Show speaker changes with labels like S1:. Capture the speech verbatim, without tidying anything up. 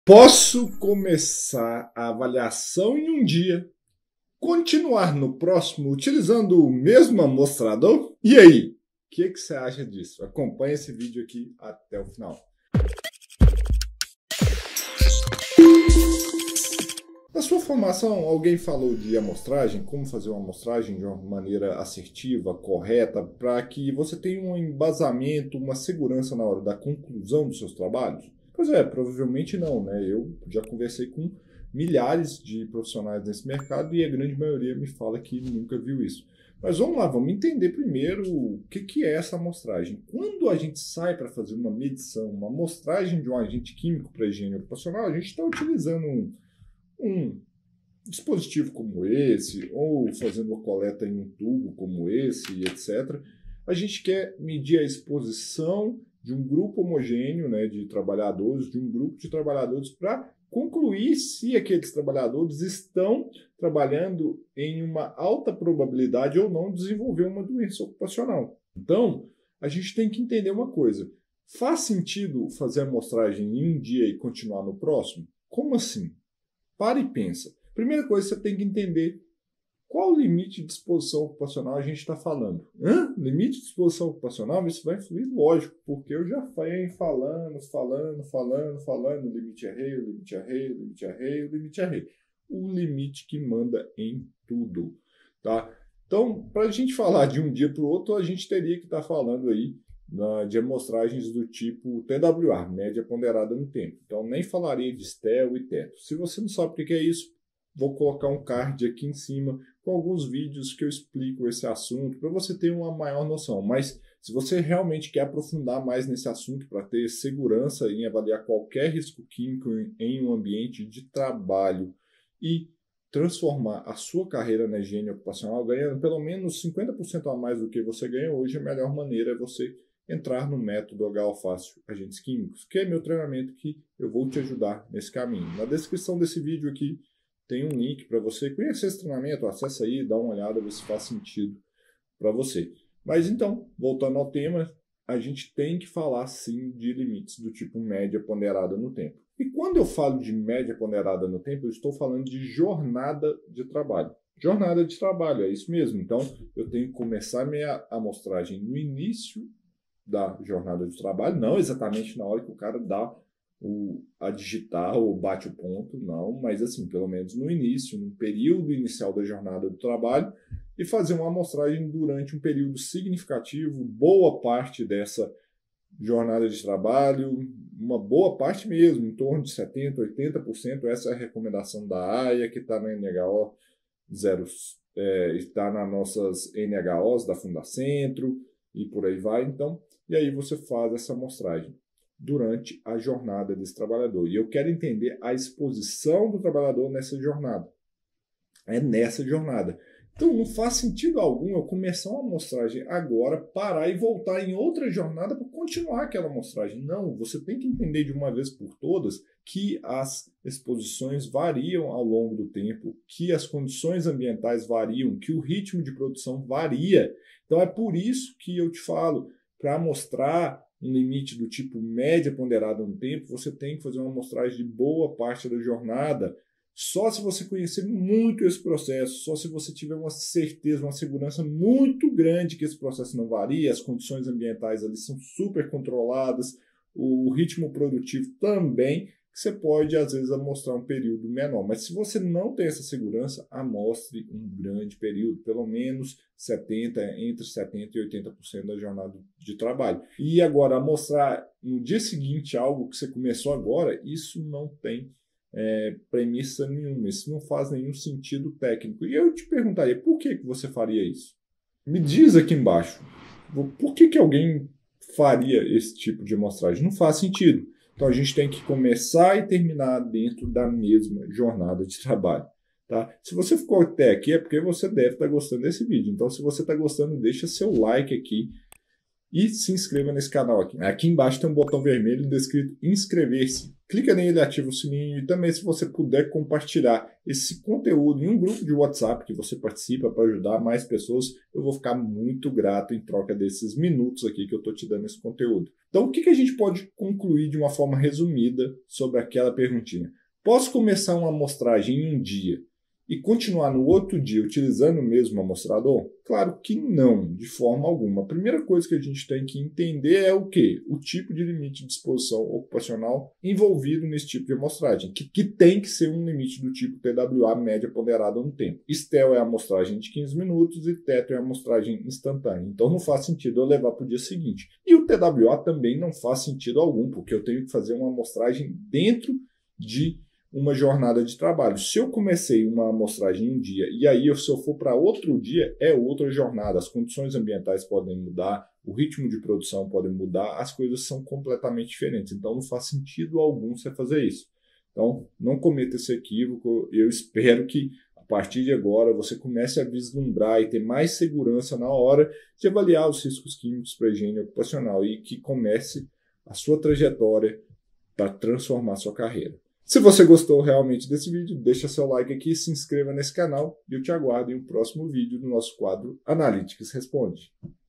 S1: Posso começar a avaliação em um dia, continuar no próximo utilizando o mesmo amostrador? E aí, o que, que você acha disso? Acompanhe esse vídeo aqui até o final. Na sua formação, alguém falou de amostragem, como fazer uma amostragem de uma maneira assertiva, correta, para que você tenha um embasamento, uma segurança na hora da conclusão dos seus trabalhos? Pois é, provavelmente não, né? Eu já conversei com milhares de profissionais nesse mercado e a grande maioria me fala que nunca viu isso. Mas vamos lá, vamos entender primeiro o que, que é essa amostragem. Quando a gente sai para fazer uma medição, uma amostragem de um agente químico para higiene ocupacional, a gente está utilizando um um dispositivo como esse, ou fazendo uma coleta em um tubo como esse, etcétera, a gente quer medir a exposição de um grupo homogêneo, né, de trabalhadores, de um grupo de trabalhadores, para concluir se aqueles trabalhadores estão trabalhando em uma alta probabilidade ou não de desenvolver uma doença ocupacional. Então, a gente tem que entender uma coisa. Faz sentido fazer a amostragem em um dia e continuar no próximo? Como assim? Para e pensa. Primeira coisa, você tem que entender qual o limite de exposição ocupacional a gente está falando. Hã? Limite de exposição ocupacional, isso vai influir, lógico, porque eu já fui falando, falando, falando, falando, o limite é rei, o limite é rei, o limite é rei, o limite é rei. O limite que manda em tudo. Tá? Então, para a gente falar de um dia para o outro, a gente teria que estar tá falando aí de amostragens do tipo T W R, média ponderada no tempo. Então, nem falaria de STEL e teto. Se você não sabe o que é isso, vou colocar um card aqui em cima com alguns vídeos que eu explico esse assunto para você ter uma maior noção. Mas se você realmente quer aprofundar mais nesse assunto para ter segurança em avaliar qualquer risco químico em um ambiente de trabalho e transformar a sua carreira na higiene ocupacional ganhando pelo menos cinquenta por cento a mais do que você ganha hoje, a melhor maneira é você entrar no método H O Fácil Agentes Químicos, que é meu treinamento que eu vou te ajudar nesse caminho. Na descrição desse vídeo aqui tem um link para você conhecer esse treinamento, acessa aí, dá uma olhada, vê se faz sentido para você. Mas então, voltando ao tema, a gente tem que falar sim de limites do tipo média ponderada no tempo. E quando eu falo de média ponderada no tempo, eu estou falando de jornada de trabalho. Jornada de trabalho, é isso mesmo. Então, eu tenho que começar minha amostragem no início da jornada de trabalho, não exatamente na hora que o cara dá o, a digitar ou bate o ponto, não, mas assim, pelo menos no início, no período inicial da jornada do trabalho, e fazer uma amostragem durante um período significativo, boa parte dessa jornada de trabalho, uma boa parte mesmo, em torno de setenta por cento, oitenta por cento, essa é a recomendação da AIA, que está na N H O zero, é, está nas nossas N H Os da Fundacentro, e por aí vai, então, e aí você faz essa amostragem durante a jornada desse trabalhador. E eu quero entender a exposição do trabalhador nessa jornada. É nessa jornada. Então, não faz sentido algum eu começar uma amostragem agora, parar e voltar em outra jornada para continuar aquela amostragem. Não, você tem que entender de uma vez por todas que as exposições variam ao longo do tempo, que as condições ambientais variam, que o ritmo de produção varia. Então, é por isso que eu te falo, para mostrar um limite do tipo média ponderada no tempo, você tem que fazer uma amostragem de boa parte da jornada. Só se você conhecer muito esse processo, só se você tiver uma certeza, uma segurança muito grande que esse processo não varia, as condições ambientais ali são super controladas, o ritmo produtivo também, que você pode, às vezes, amostrar um período menor. Mas se você não tem essa segurança, amostre um grande período, pelo menos setenta por cento, entre setenta por cento e oitenta por cento da jornada de trabalho. E agora, amostrar no dia seguinte algo que você começou agora, isso não tem É, premissa nenhuma, isso não faz nenhum sentido técnico. E eu te perguntaria, por que, que você faria isso? Me diz aqui embaixo, por que, que alguém faria esse tipo de amostragem? Não faz sentido. Então a gente tem que começar e terminar dentro da mesma jornada de trabalho. Tá? Se você ficou até aqui é porque você deve estar gostando desse vídeo. Então se você está gostando, deixa seu like aqui. e se inscreva nesse canal aqui. Aqui embaixo tem um botão vermelho descrito inscrever-se. Clica nele, ativa o sininho e também se você puder compartilhar esse conteúdo em um grupo de WhatsApp que você participa para ajudar mais pessoas, eu vou ficar muito grato em troca desses minutos aqui que eu estou te dando esse conteúdo. Então, o que, que a gente pode concluir de uma forma resumida sobre aquela perguntinha? Posso começar uma amostragem em um dia e continuar no outro dia utilizando o mesmo amostrador? Claro que não, de forma alguma. A primeira coisa que a gente tem que entender é o quê? O tipo de limite de exposição ocupacional envolvido nesse tipo de amostragem, que, que tem que ser um limite do tipo T W A média ponderada no tempo. Stel é a amostragem de quinze minutos e Tetra é a amostragem instantânea. Então não faz sentido eu levar para o dia seguinte. E o T W A também não faz sentido algum, porque eu tenho que fazer uma amostragem dentro de uma jornada de trabalho. Se eu comecei uma amostragem em um dia e aí se eu for para outro dia, é outra jornada. As condições ambientais podem mudar, o ritmo de produção pode mudar, as coisas são completamente diferentes. Então não faz sentido algum você fazer isso. Então não cometa esse equívoco. Eu espero que a partir de agora você comece a vislumbrar e ter mais segurança na hora de avaliar os riscos químicos para a higiene ocupacional e que comece a sua trajetória para transformar a sua carreira. Se você gostou realmente desse vídeo, deixa seu like aqui, se inscreva nesse canal e eu te aguardo em um próximo vídeo do nosso quadro Analytics Responde.